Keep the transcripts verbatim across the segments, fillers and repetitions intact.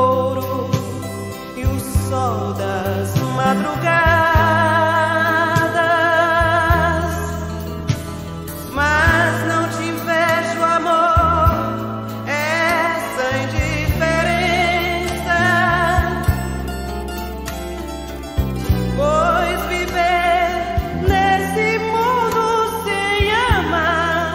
ouro e o sol das madrugadas, mas não te invejo, amor, essa indiferença, pois viver nesse mundo sem amar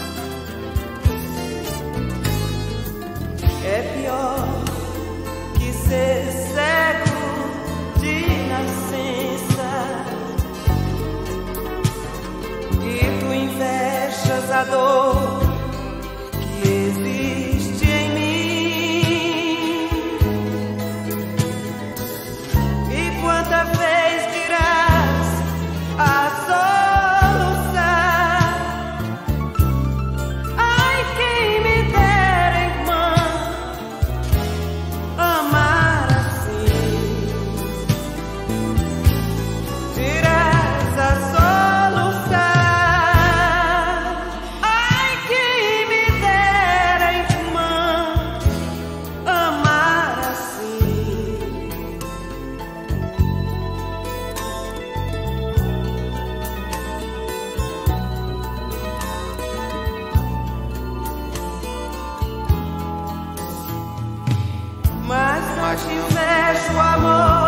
é pior que ser cego de nascença. E tu invejas a dor que existe em mim. E quanta vez dirás a soluçar? Ai, quem me dera, irmã, amar assim. Dirás a soluçar. Ai, quem me dera, irmã, amar assim. Mas não te invejo, amor,